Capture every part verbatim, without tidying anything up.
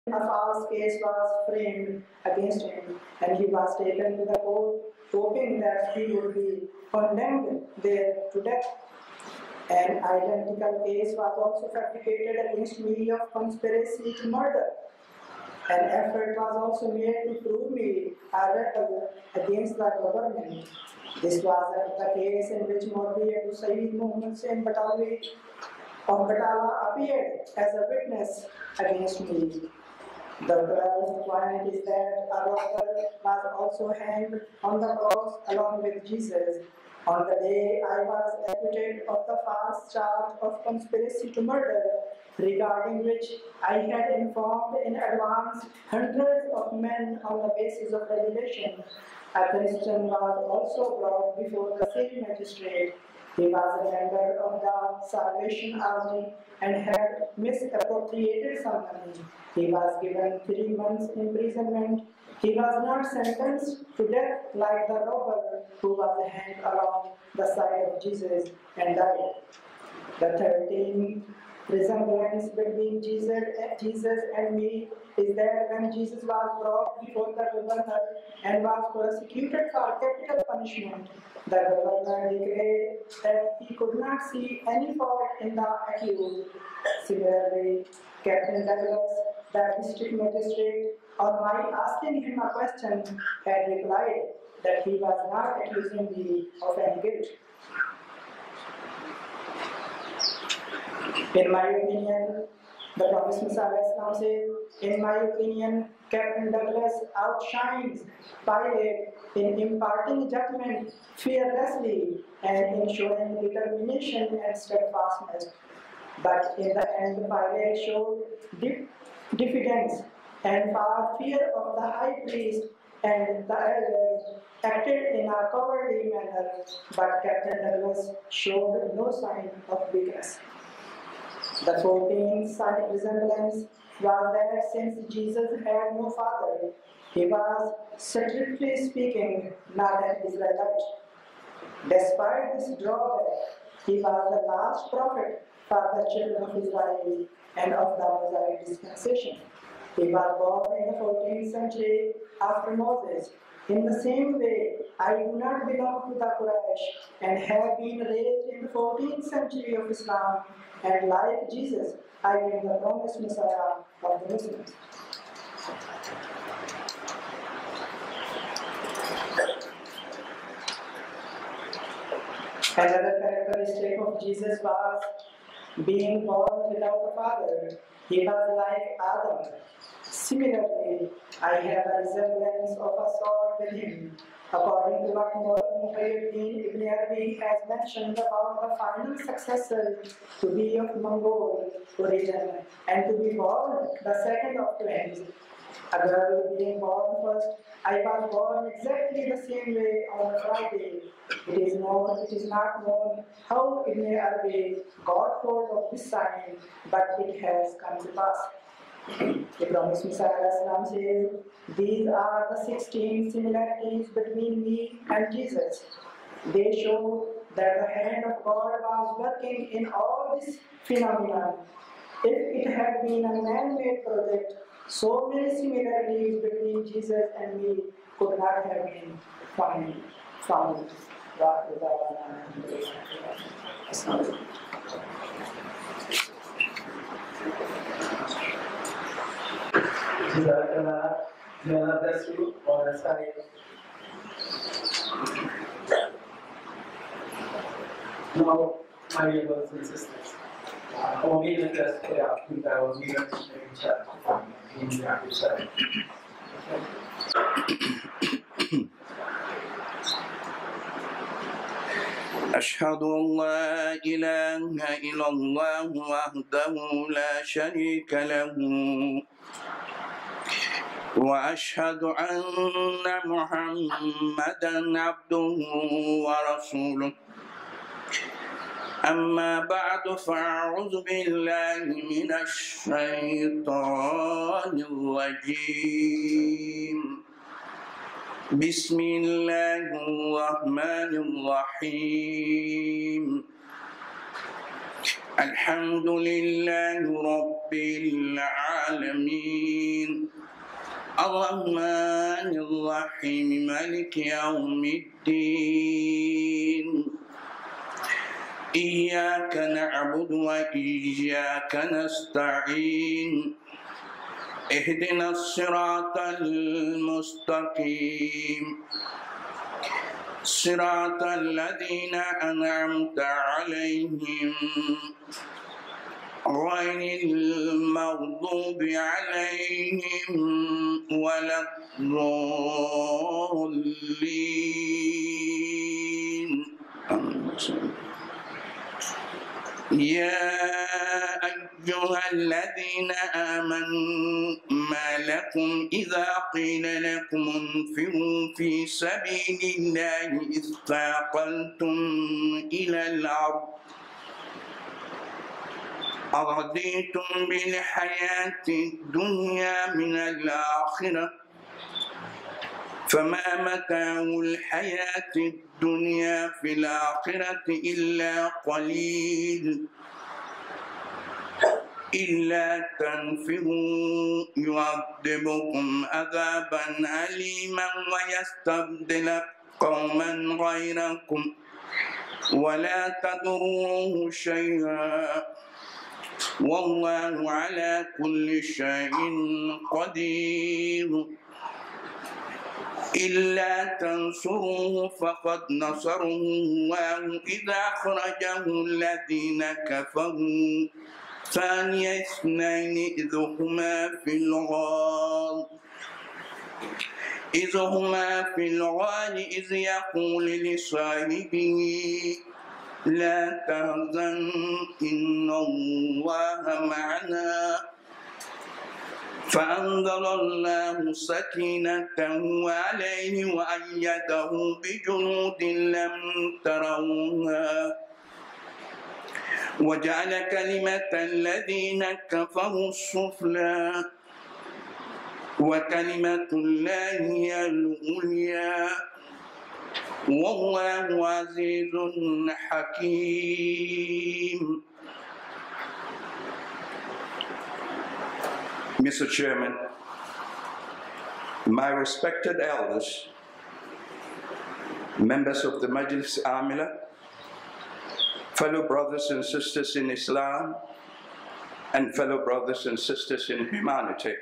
a false case was framed against him, and he was taken to the court, hoping that he would be condemned there to death. An identical case was also fabricated against me of conspiracy to murder. An effort was also made to prove me a rebel against the government. This was the case in which Maulvi Abu Sayyid Muhammad Hussain Batawi of Batala appeared as a witness against me. The twelfth point is that a robber was also hanged on the cross along with Jesus. On the day I was acquitted of the false charge of conspiracy to murder, regarding which I had informed in advance hundreds of men on the basis of revelation, a Christian was also brought before the same magistrate. He was a member of the Salvation Army and had misappropriated some money. He was given three months imprisonment. He was not sentenced to death like the robber who was hanged along the side of Jesus and died. The thirteenth resemblance between Jesus, Jesus and me is that when Jesus was brought before the governor and was prosecuted for capital punishment, the governor declared that he could not see any fault in the accused. Similarly, Captain Douglas, the district magistrate, on my asking him a question, had replied that he was not accusing me of any guilt. In my opinion, the Prophet Muhammad says, in my opinion, Captain Douglas outshines Pilate in imparting judgment fearlessly and in showing determination and steadfastness. But in the end, Pilate showed diffidence and for fear of the high priest and the elders acted in a cowardly manner, but Captain Douglas showed no sign of weakness. The fourteenth sign resemblance was that since Jesus had no father, he was, strictly speaking, not an Israelite. Despite this drawback, he was the last prophet for the children of Israel and of the Mosaic dispensation. He was born in the fourteenth century after Moses. In the same way, I do not belong to the Quraysh and have been raised in the fourteenth century of Islam, and like Jesus, I am the promised Messiah of the Muslims. Another characteristic of Jesus was being born without a father. He was like Adam. Similarly, I have a resemblance of a sort with him. According to what Muhyiddin Ibn Arabi has mentioned about the final successor to be of Mongol origin and to be born the second of twins. A girl being born first, I was born exactly the same way on a Friday. It is known, it is not known how Ibn Arabi got hold of this sign, but it has come to pass. The Promised Messiah says, these are the sixteen similarities between me and Jesus. They show that the hand of God was working in all this phenomenon. If it had been a man-made project, so many similarities between Jesus and me could not have been found. found. May Allah bless you on the side. Now, my dear brothers and sisters, our main interest here is our leaders in chat in the active side. أشهد أن لا إله إلا الله وحده لا شريك له وأشهد أن محمدًا عبده ورسوله أما بعد فأعوذ بالله من الشيطان الرجيم بسم الله الرحمن الرحيم الحمد لله رب العالمين الرحمن الرحيم مالك يوم الدين إياك نعبد وإياك نستعين اهدنا الصراط المستقيم صراط الذين أنعمت عليهم غير المغضوب عليهم ولا الضالين. يا أيها الذين آمنوا ما لكم إذا قيل لكم انفروا في سبيل الله اثاقلتم إلى الأرض أرضيتم بالحياة الدنيا من الآخرة فما متاع الحياة الدنيا في الآخرة إلا قليل إلا تنفروا يعذبكم عذابا أليما ويستبدل قوما غيركم ولا تضروه شيئا والله على كل شيء قدير إلا تنصروه فقد نصره الله إذا أخرجه الذين كفروا ثاني اثنين إذ هما في الغار إذ هما في الغار إذ يقول لصاحبه لا تحزن إن الله معنا فأنزل الله سكينته عليه وأيده بجنود لم تروها وجعل كلمة الذين كفروا السفلى وكلمة الله هي العليا والله عزيز حكيم. Mister Chairman, my respected elders, members of the Majlis Amila, fellow brothers and sisters in Islam, and fellow brothers and sisters in humanity,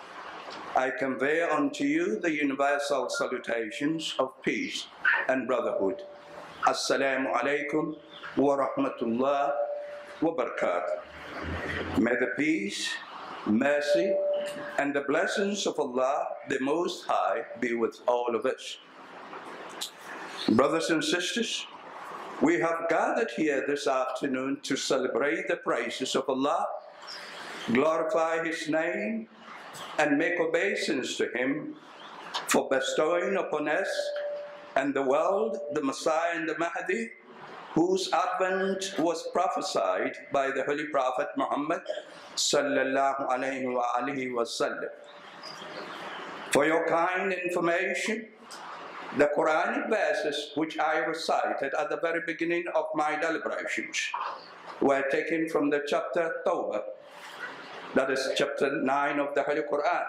I convey unto you the universal salutations of peace and brotherhood. Assalamu alaikum wa rahmatullah wa barakatuh. May the peace, mercy, and the blessings of Allah, the Most High, be with all of us. Brothers and sisters, we have gathered here this afternoon to celebrate the praises of Allah, glorify His name, and make obeisance to Him for bestowing upon us and the world the Messiah and the Mahdi, whose advent was prophesied by the Holy Prophet Muhammad sallallahu alayhi wa alihi wa sallam. For your kind information, the Quranic verses which I recited at the very beginning of my deliberations were taken from the chapter Tawbah, that is chapter nine of the Holy Quran.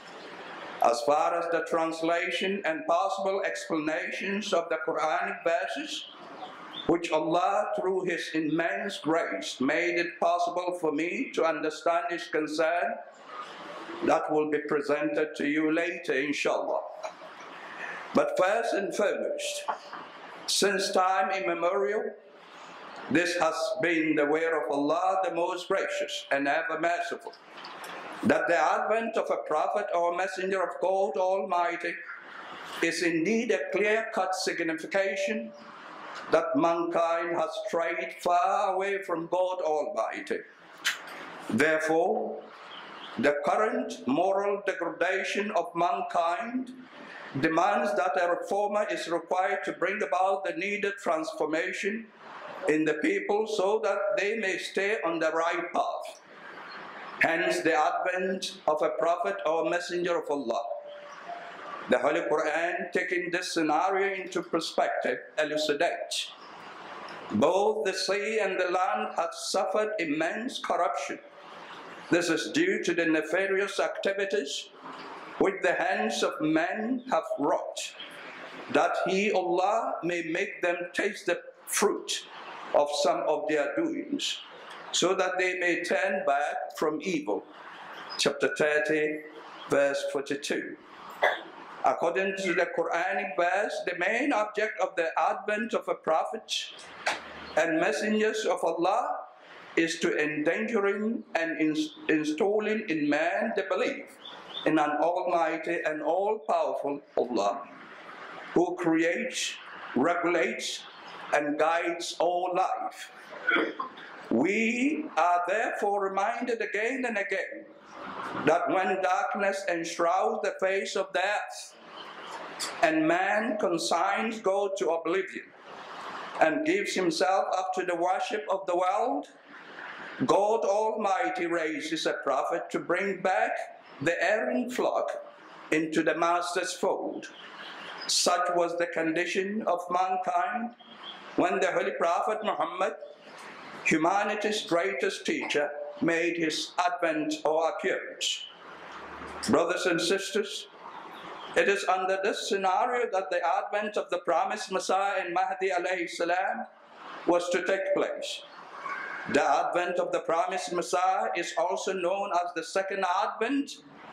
As far as the translation and possible explanations of the Quranic verses, which Allah, through His immense grace, made it possible for me to understand is concerned, that will be presented to you later, inshallah. But first and foremost, since time immemorial, this has been the way of Allah, the most gracious and ever merciful, that the advent of a prophet or messenger of God Almighty is indeed a clear-cut signification that mankind has strayed far away from God Almighty. Therefore, the current moral degradation of mankind demands that a reformer is required to bring about the needed transformation in the people so that they may stay on the right path. Hence the advent of a prophet or messenger of Allah. The Holy Quran, taking this scenario into perspective, elucidates Both the sea and the land have suffered immense corruption. This is due to the nefarious activities which the hands of men have wrought, that He, Allah, may make them taste the fruit of some of their doings, so that they may turn back from evil. Chapter thirty, verse forty-two. According to the Quranic verse, the main object of the advent of a prophet and messengers of Allah is to endangering and installing in man the belief in an almighty and all-powerful Allah, who creates, regulates, and guides all life. We are therefore reminded again and again that when darkness enshrouds the face of the earth, and man consigns God to oblivion, and gives himself up to the worship of the world, God Almighty raises a prophet to bring back the erring flock into the Master's fold. Such was the condition of mankind when the Holy Prophet Muhammad, humanity's greatest teacher, made his advent or appearance. Brothers and sisters, it is under this scenario that the advent of the promised Messiah and Mahdi alayhi salam was to take place. The advent of the promised Messiah is also known as the second advent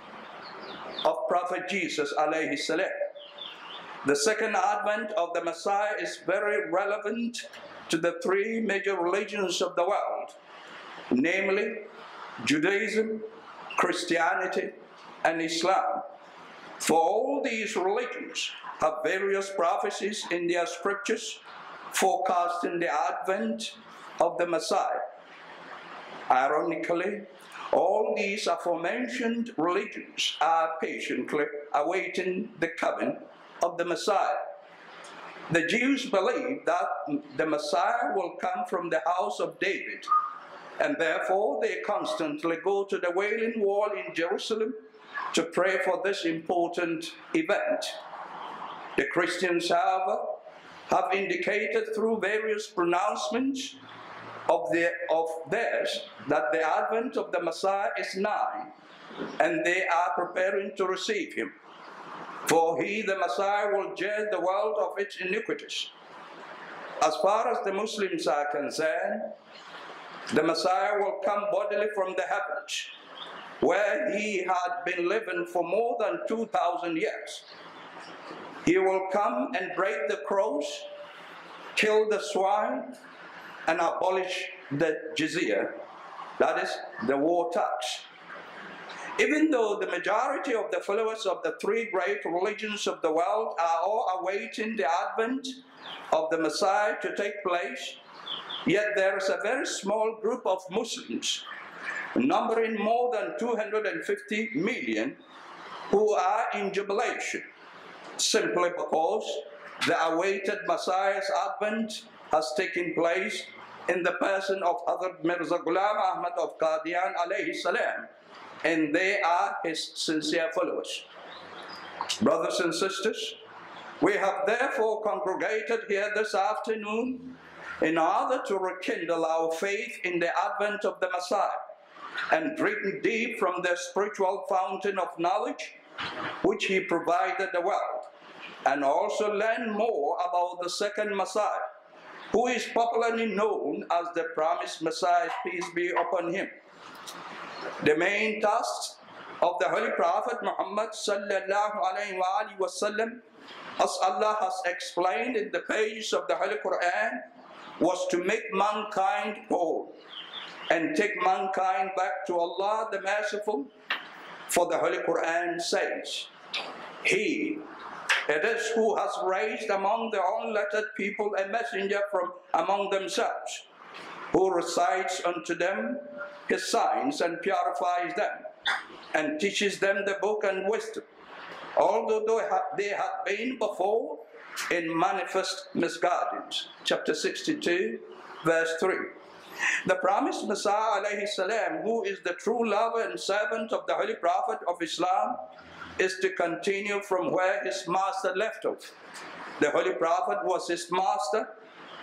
of Prophet Jesus alayhi salam. The second advent of the Messiah is very relevant to the three major religions of the world, namely Judaism, Christianity, and Islam. For all these religions have various prophecies in their scriptures forecasting the advent of the Messiah. Ironically, all these aforementioned religions are patiently awaiting the coming of the Messiah. The Jews believe that the Messiah will come from the house of David, and therefore they constantly go to the Wailing Wall in Jerusalem to pray for this important event. The Christians, however, have indicated through various pronouncements of, the, of theirs that the advent of the Messiah is nigh, and they are preparing to receive him. For he, the Messiah, will judge the world of its iniquities. As far as the Muslims are concerned, the Messiah will come bodily from the heavens, where he had been living for more than two thousand years. He will come and break the cross, kill the swine, and abolish the jizya, that is, the war tax. Even though the majority of the followers of the three great religions of the world are all awaiting the advent of the Messiah to take place, yet there is a very small group of Muslims, numbering more than two hundred fifty million, who are in jubilation, simply because the awaited Messiah's advent has taken place in the person of Hazrat Mirza Ghulam Ahmad of Qadian alayhi salam, and they are his sincere followers. Brothers and sisters, we have therefore congregated here this afternoon in order to rekindle our faith in the advent of the Messiah and drink deep from the spiritual fountain of knowledge which he provided the world, and also learn more about the second Messiah, who is popularly known as the promised Messiah, peace be upon him. The main task of the Holy Prophet Muhammad sallallahu alayhi wa sallam, as Allah has explained in the pages of the Holy Quran, was to make mankind whole and take mankind back to Allah the Merciful. For the Holy Quran says, He it is who has raised among the unlettered people a messenger from among themselves, who recites unto them his signs and purifies them, and teaches them the book and wisdom, although they had been before in manifest misguidance. Chapter sixty-two, verse three. The promised Messiah alayhi salam, who is the true lover and servant of the Holy Prophet of Islam, is to continue from where his master left off. The Holy Prophet was his master,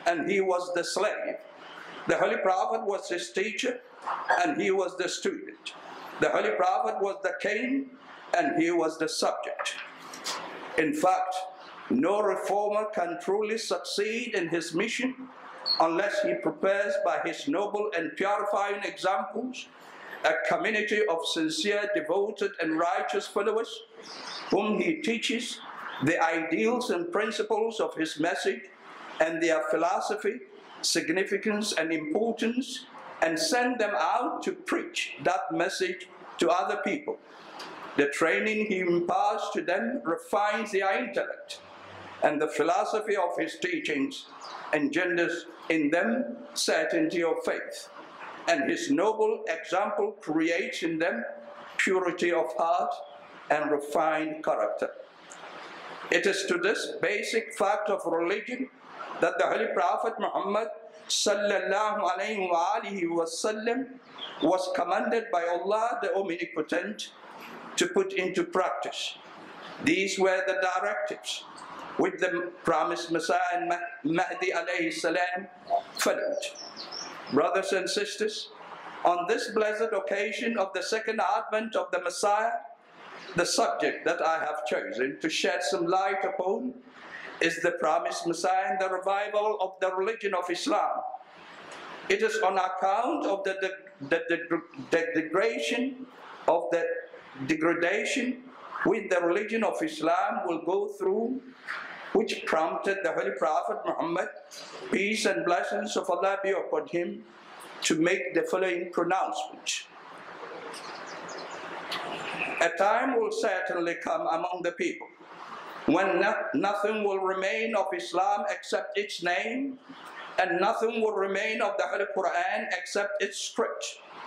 and he was the slave. The Holy Prophet was his teacher, and he was the student. The Holy Prophet was the king, and he was the subject. In fact, no reformer can truly succeed in his mission unless he prepares by his noble and purifying examples a community of sincere, devoted, and righteous followers whom he teaches the ideals and principles of his message and their philosophy, significance, and importance, and send them out to preach that message to other people. The training he imparts to them refines their intellect, and the philosophy of his teachings engenders in them certainty of faith, and his noble example creates in them purity of heart and refined character. It is to this basic fact of religion that the Holy Prophet Muhammad sallallahu alayhi wa alihi wasallam was commanded by Allah the Omnipotent to put into practice. These were the directives which the promised Messiah and Mahdi alayhi salam followed. Brothers and sisters, on this blessed occasion of the second advent of the Messiah, the subject that I have chosen to shed some light upon is the promised Messiah and the revival of the religion of Islam. It is on account of the, the, the, the, the degradation of the degradation which the religion of Islam will go through, which prompted the Holy Prophet Muhammad, peace and blessings of Allah be upon him, to make the following pronouncement. A time will certainly come among the people when no, nothing will remain of Islam except its name, and nothing will remain of the Holy Quran except its script.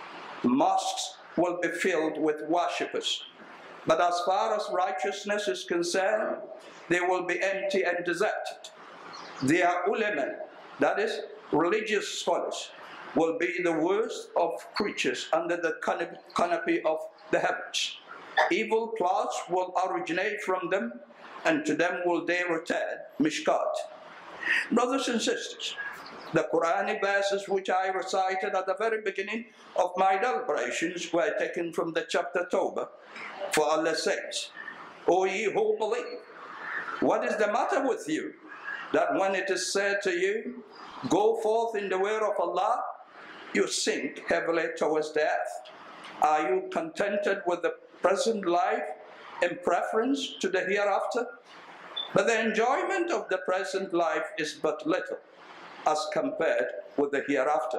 Mosques will be filled with worshippers, but as far as righteousness is concerned, they will be empty and deserted. Their ulama, that is, religious scholars, will be the worst of creatures under the canopy of the heavens. Evil plots will originate from them, and to them will they return. Mishkat. Brothers and sisters, the Quranic verses which I recited at the very beginning of my deliberations were taken from the chapter Tawbah. For Allah says, O ye who believe, what is the matter with you, that when it is said to you, go forth in the way of Allah, you sink heavily towards death? Are you contented with the present life in preference to the hereafter? But the enjoyment of the present life is but little as compared with the hereafter.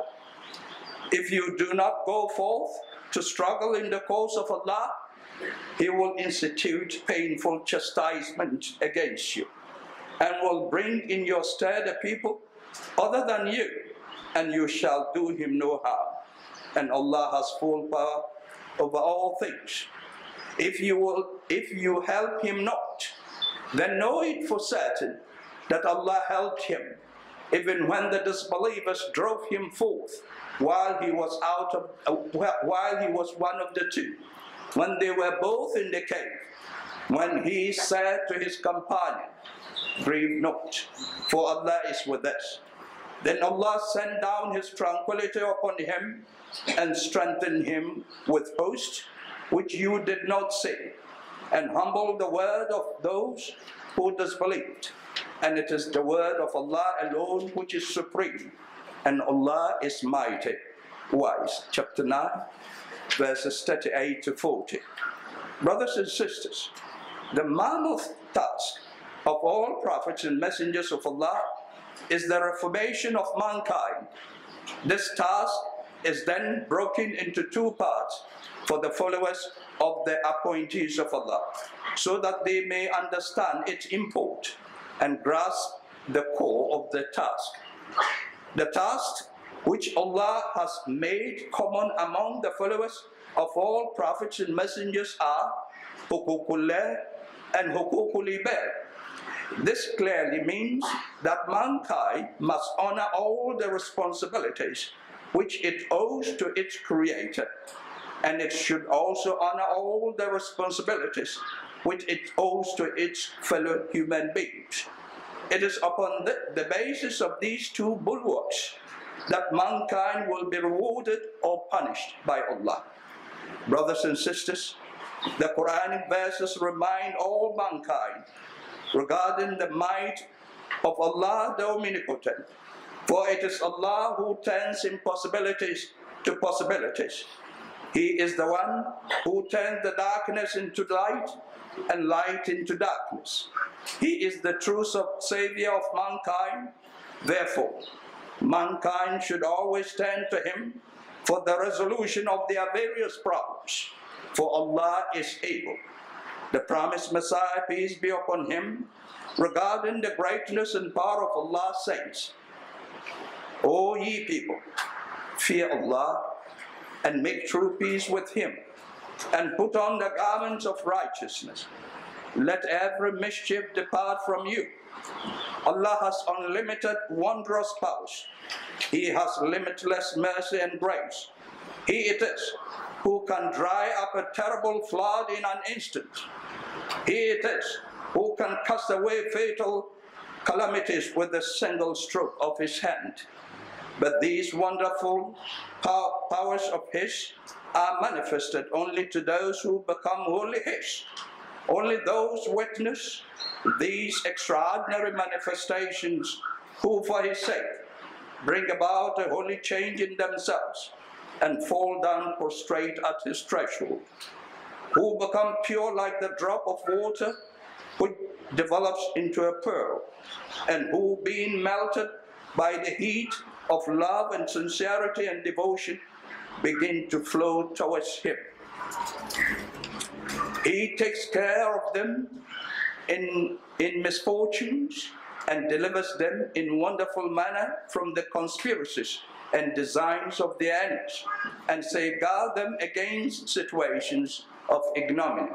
If you do not go forth to struggle in the cause of Allah, He will institute painful chastisement against you, and will bring in your stead a people other than you, and you shall do him no harm. And Allah has full power over all things. If you will, if you help him not, then know it for certain that Allah helped him, even when the disbelievers drove him forth, while he was out of, uh, while he was one of the two, when they were both in the cave, when he said to his companion, grieve not, for Allah is with us. Then Allah sent down His tranquility upon him and strengthened him with hosts which you did not see, and humbled the word of those who disbelieved. And it is the word of Allah alone which is supreme, and Allah is mighty, wise. Chapter nine, verses thirty-eight to forty. Brothers and sisters, the mammoth task of all prophets and messengers of Allah is the reformation of mankind. This task is then broken into two parts for the followers of the appointees of Allah, so that they may understand its import and grasp the core of the task. The task which Allah has made common among the followers of all prophets and messengers are huququllah and huququl ibad. This clearly means that mankind must honor all the responsibilities which it owes to its Creator, and it should also honor all the responsibilities which it owes to its fellow human beings. It is upon the, the basis of these two bulwarks that mankind will be rewarded or punished by Allah. Brothers and sisters, the Quranic verses remind all mankind regarding the might of Allah the Omnipotent. For it is Allah who turns impossibilities to possibilities. He is the one who turns the darkness into light and light into darkness. He is the true Savior of mankind. Therefore, mankind should always turn to Him for the resolution of their various problems. For Allah is able. The promised Messiah, peace be upon Him, regarding the greatness and power of Allah, says, O ye people, fear Allah and make true peace with Him, and put on the garments of righteousness. Let every mischief depart from you. Allah has unlimited wondrous powers. He has limitless mercy and grace. He it is who can dry up a terrible flood in an instant. He it is who can cast away fatal calamities with a single stroke of His hand. But these wonderful pow powers of His are manifested only to those who become wholly His. Only those witness these extraordinary manifestations who for His sake bring about a holy change in themselves and fall down prostrate at His threshold, who become pure like the drop of water which develops into a pearl, and who, being melted by the heat of love and sincerity and devotion, begin to flow towards Him. He takes care of them in, in misfortunes and delivers them in wonderful manner from the conspiracies and designs of the enemies, and safeguard them against situations of ignominy.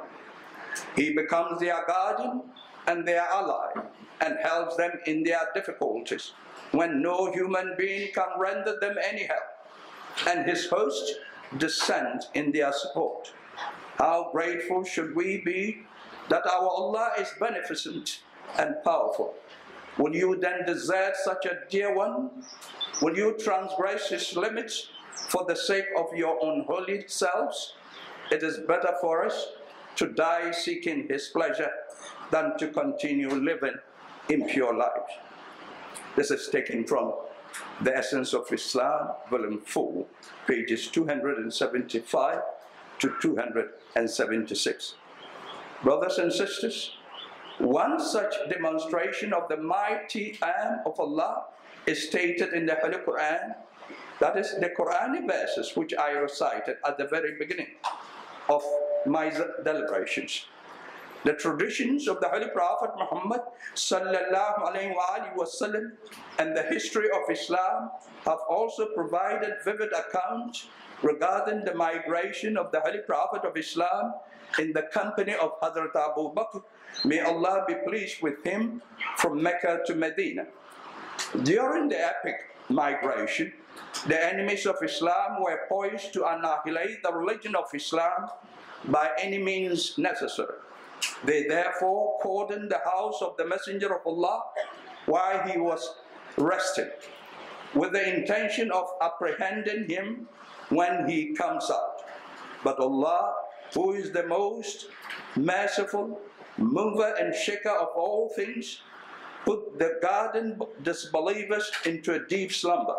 He becomes their guardian and their ally, and helps them in their difficulties when no human being can render them any help, and His host descend in their support. How grateful should we be that our Allah is beneficent and powerful. Will you then desert such a dear one? Will you transgress His limits for the sake of your unholy selves? It is better for us to die seeking His pleasure than to continue living impure lives. This is taken from The Essence of Islam, Volume four, pages two hundred seventy-five to two hundred seventy-six. Brothers and sisters, one such demonstration of the mighty arm of Allah is stated in the Holy Quran. That is the Quranic verses which I recited at the very beginning of my deliberations. The traditions of the Holy Prophet Muhammad sallallahu alaihi wasallam and the history of Islam have also provided vivid accounts regarding the migration of the Holy Prophet of Islam in the company of Hazrat Abu Bakr, may Allah be pleased with him, from Mecca to Medina. During the epic migration, the enemies of Islam were poised to annihilate the religion of Islam by any means necessary. They therefore cordoned the house of the Messenger of Allah while he was resting, with the intention of apprehending him when he comes out. But Allah, who is the most merciful, mover and shaker of all things, put the garden disbelievers into a deep slumber,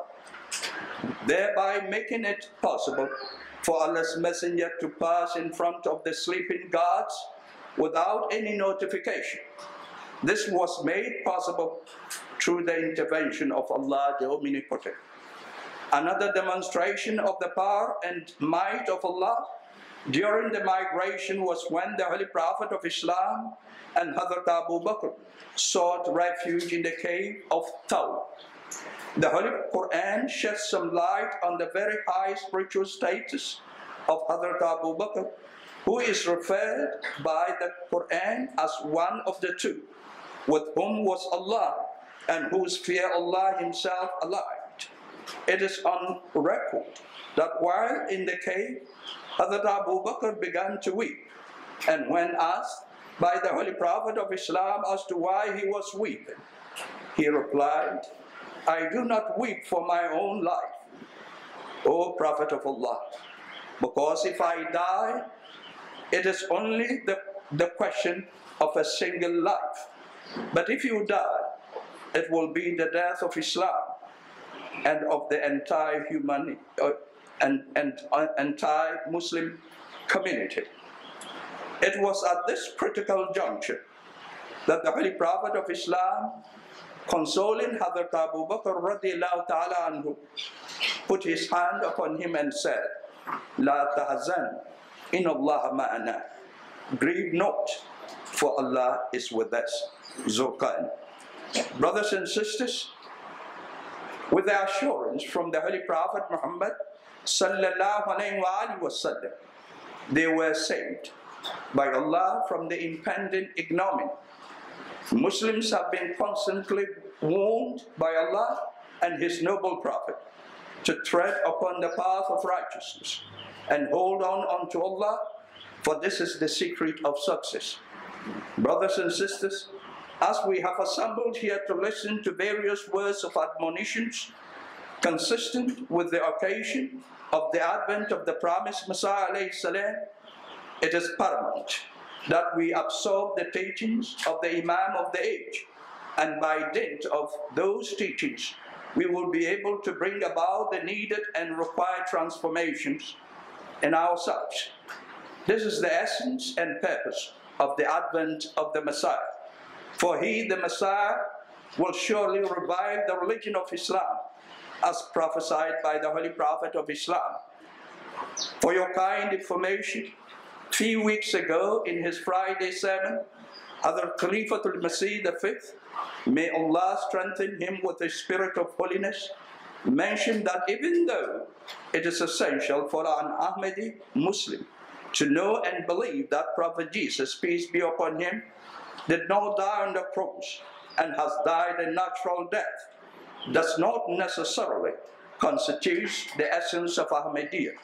thereby making it possible for Allah's Messenger to pass in front of the sleeping guards without any notification. This was made possible through the intervention of Allah the Omnipotent. Another demonstration of the power and might of Allah during the migration was when the Holy Prophet of Islam and Hazrat Abu Bakr sought refuge in the cave of Thawr. The Holy Quran sheds some light on the very high spiritual status of Hazrat Abu Bakr, who is referred by the Quran as one of the two, with whom was Allah, and whose fear Allah Himself allied. It is on record that while in the cave, Hazrat Abu Bakr began to weep, and when asked by the Holy Prophet of Islam as to why he was weeping, He replied, I do not weep for my own life, O Prophet of Allah, because if I die, it is only the, the question of a single life. But if you die, it will be the death of Islam and of the entire human uh, and, and uh, entire Muslim community. It was at this critical juncture that the Holy Prophet of Islam, consoling Hazrat Abu Bakr radiallahu ta'ala anhu, put his hand upon him and said, La tahzan, in Allah ma'ana. Grieve not, for Allah is with us. Zurqan. Brothers and sisters, with the assurance from the Holy Prophet Muhammad sallallahu alayhi wa sallam, they were saved by Allah from the impending ignominy. Muslims have been constantly warned by Allah and His noble Prophet to tread upon the path of righteousness and hold on unto Allah, for this is the secret of success. Brothers and sisters, as we have assembled here to listen to various words of admonitions consistent with the occasion of the advent of the promised Messiah alayhi salam, it is paramount that we absorb the teachings of the Imam of the age, and by dint of those teachings, we will be able to bring about the needed and required transformations in ourselves. This is the essence and purpose of the advent of the Messiah. For he, the Messiah, will surely revive the religion of Islam, as prophesied by the Holy Prophet of Islam. For your kind information, a few weeks ago in his Friday sermon, Hazrat Khalifatul Masih the fifth, may Allah strengthen him with the spirit of holiness, mentioned that even though it is essential for an Ahmadi Muslim to know and believe that Prophet Jesus, peace be upon him, did not die on the cross and has died a natural death, does not necessarily constitute the essence of Ahmadiyya.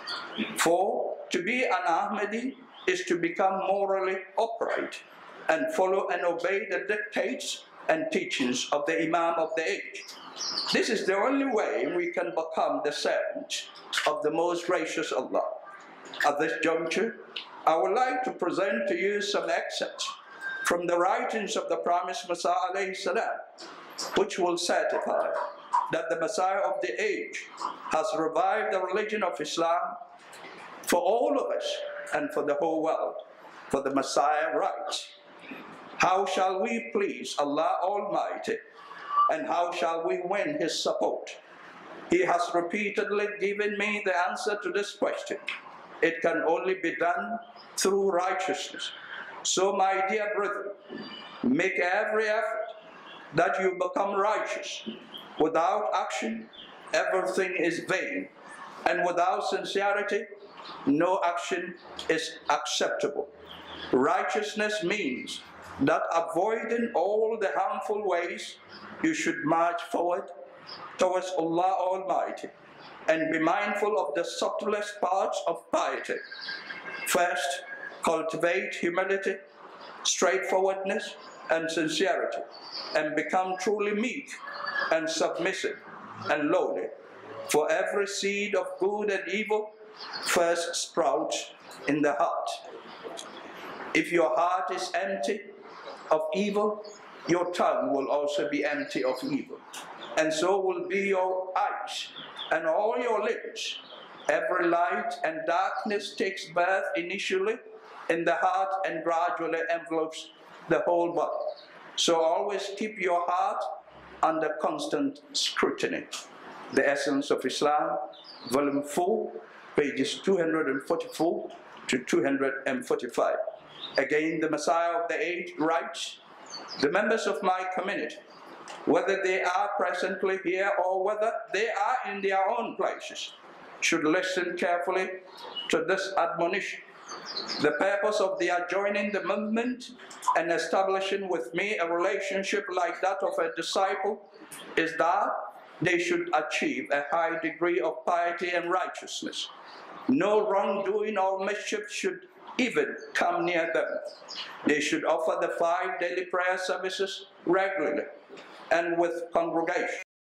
For to be an Ahmadi is to become morally upright and follow and obey the dictates and teachings of the Imam of the age. This is the only way we can become the servant of the most gracious Allah. At this juncture, I would like to present to you some excerpts from the writings of the promised Messiah alayhi salam, which will certify that the Messiah of the age has revived the religion of Islam for all of us and for the whole world. For the Messiah writes, how shall we please Allah Almighty, and how shall we win His support? He has repeatedly given me the answer to this question. It can only be done through righteousness. So, my dear brethren, make every effort that you become righteous. Without action, everything is vain, and without sincerity, no action is acceptable. Righteousness means that avoiding all the harmful ways, you should march forward towards Allah Almighty and be mindful of the subtlest parts of piety. First, cultivate humility, straightforwardness, and sincerity, and become truly meek and submissive and lowly. For every seed of good and evil first sprouts in the heart. If your heart is empty of evil, your tongue will also be empty of evil, and so will be your eyes and all your lips. Every light and darkness takes birth initially in the heart and gradually envelopes the whole body. So always keep your heart under constant scrutiny. The Essence of Islam, Volume four, pages two hundred forty-four to two hundred forty-five. Again, the Messiah of the age writes, the members of my community, whether they are presently here or whether they are in their own places, should listen carefully to this admonition. The purpose of their joining the movement and establishing with me a relationship like that of a disciple is that they should achieve a high degree of piety and righteousness. No wrongdoing or mischief should even come near them. They should offer the five daily prayer services regularly, and with congregation.